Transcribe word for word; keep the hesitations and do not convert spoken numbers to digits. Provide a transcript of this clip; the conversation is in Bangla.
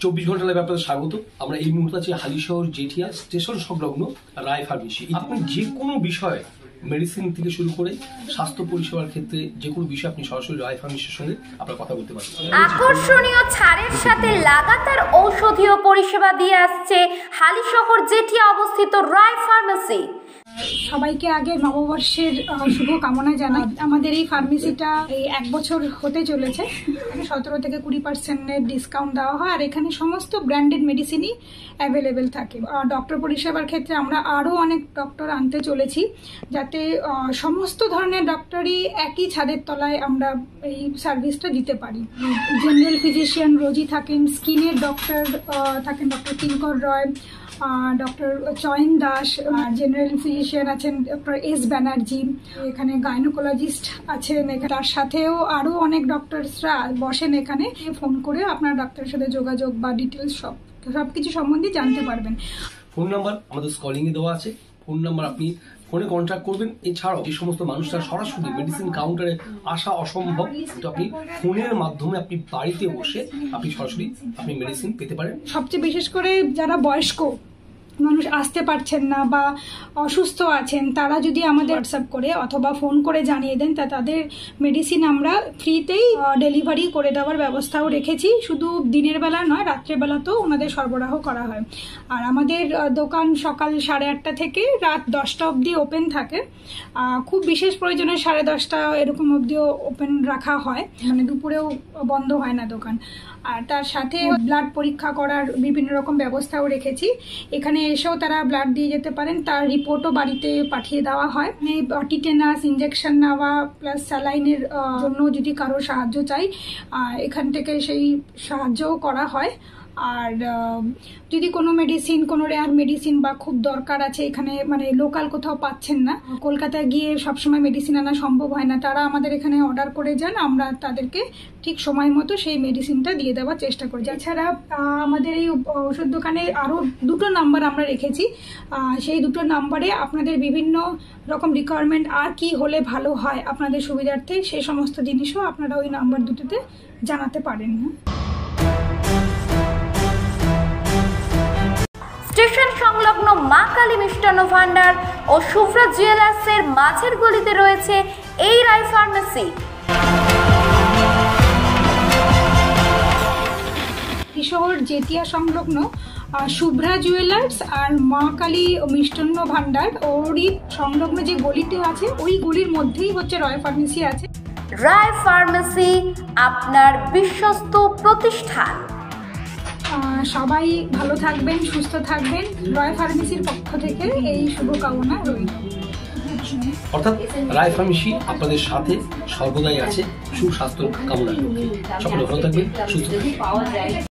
চব্বিশ ঘন্টা লাইভে আপনাদের স্বাগত। আমরা এই মুহূর্তে আছি হালিশহর জেঠিয়া স্টেশন সংলগ্ন রায় ফার্মেসি। আপনি যে কোনো বিষয়ে মেডিসিন থেকে শুরু করে স্বাস্থ্য পরিষেবার ক্ষেত্রে যে কোনো বিষয়ে আপনি সরাসরি রায় ফার্মেসির সঙ্গে আপনার কথা বলতে পারেন। আকর্ষণীয় ছাড়ের সাথে লাগাতার ঔষধীয় পরিষেবা দিয়ে আসছে হালিশহর জেঠিয়া অবস্থিত রায় ফার্মেসি। সবাইকে আগে নববর্ষের শুভ কামনা জানাই। আমাদের এই ফার্মেসিটা এই এক বছর হতে চলেছে। সতেরো থেকে কুড়ি পার্সেন্টের ডিসকাউন্ট দেওয়া হয় আর এখানে সমস্ত ব্র্যান্ডেড মেডিসিনই অ্যাভেলেবেল থাকে। ডক্টর পরিষেবার ক্ষেত্রে আমরা আরও অনেক ডক্টর আনতে চলেছি যাতে সমস্ত ধরনের ডক্টরই একই ছাদের তলায় আমরা এই সার্ভিসটা দিতে পারি। জেনারেল ফিজিশিয়ান রোজি থাকেন, স্কিনের ডক্টর থাকেন ডক্টর কিঙ্কর Roy, doctor Chayan Das, general physician আছেন ডক্টর এস ব্যানার্জি, এখানে গাইনোকোলজিস্ট আছেন, তার সাথেও আরও অনেক ডক্টরসরা বসেন এখানে। ফোন করে আপনার ডাক্তারের সাথে যোগাযোগ বা ডিটেলস সব সব কিছু সম্বন্ধে জানতে পারবেন। ফোন নাম্বার আমাদের স্কলিংয়ে দেওয়া আছে, ফোন নাম্বার আপনি ফোনে কন্ট্যাক্ট করবেন। এছাড়াও যে সমস্ত মানুষরা সরাসরি মেডিসিন কাউন্টারে আসা অসম্ভব, কিন্তু আপনি ফোনের মাধ্যমে আপনি বাড়িতে বসে আপনি সরাসরি আপনি মেডিসিন পেতে পারেন। সবচেয়ে বিশেষ করে যারা বয়স্ক মানুষ আসতে পারছেন না বা অসুস্থ আছেন, তারা যদি আমাদের হোয়াটসঅ্যাপ করে অথবা ফোন করে জানিয়ে দেন, তা তাদের মেডিসিন আমরা ফ্রিতেই ডেলিভারি করে দেওয়ার ব্যবস্থাও রেখেছি। শুধু দিনের বেলা নয়, রাত্রেবেলাতেও ওনাদের সরবরাহ করা হয়। আর আমাদের দোকান সকাল সাড়ে আটটা থেকে রাত দশটা অবধি ওপেন থাকে। খুব বিশেষ প্রয়োজনে সাড়ে দশটা এরকম অবধিও ওপেন রাখা হয়, মানে দুপুরেও বন্ধ হয় না দোকান। আর তার সাথে ব্লাড পরীক্ষা করার বিভিন্ন রকম ব্যবস্থাও রেখেছি। এখানে এসেও তারা ব্লাড দিয়ে যেতে পারেন, তার রিপোর্টও বাড়িতে পাঠিয়ে দেওয়া হয়। টিটেনাস ইঞ্জেকশন নেওয়া প্লাস স্যালাইনের জন্য যদি কারো সাহায্য চাই, এখান থেকে সেই সাহায্যও করা হয়। আর যদি কোনো মেডিসিন, কোনো রেয়ার মেডিসিন বা খুব দরকার আছে, এখানে মানে লোকাল কোথাও পাচ্ছেন না, কলকাতায় গিয়ে সবসময় মেডিসিন আনা সম্ভব হয় না, তারা আমাদের এখানে অর্ডার করে যান, আমরা তাদেরকে ঠিক সময় মতো সেই মেডিসিনটা দিয়ে দেওয়ার চেষ্টা করি। এছাড়া আমাদের এই ওষুধ দোকানে আরও দুটো নাম্বার আমরা রেখেছি। সেই দুটো নাম্বারে আপনাদের বিভিন্ন রকম রিকোয়ারমেন্ট আর কি হলে ভালো হয় আপনাদের সুবিধার্থে, সেই সমস্ত জিনিসও আপনারা ওই নাম্বার দুটোতে জানাতে পারেন। স্টেশন সংলগ্ন মা কালী মিষ্টান্ন ভান্ডার ও শুভ্রা জুয়েলার্সের মাঝের গলিতে রয়েছে এই রায় ফার্মেসি। হালিশহর জেঠিয়া সংলগ্ন শুভ্রা জুয়েলার্স আর মা কালী মিষ্টান্ন ভান্ডার, ওরই সংলগ্ন যে গলিটি আছে ওই গলির মধ্যেই হচ্ছে রায় ফার্মেসি আছে। রায় ফার্মেসি আপনার বিশ্বস্ত প্রতিষ্ঠান। সবাই ভালো থাকবেন, সুস্থ থাকবেন, রায় ফার্মেসির পক্ষ থেকে এই শুভকামনা রইল। অর্থাৎ রায় ফার্মেসি আপনাদের সাথে সর্বদাই আছে সুস্বাস্থ্য কামনা। সকলে ভালো থাকবেন, সুস্থ থাকবেন।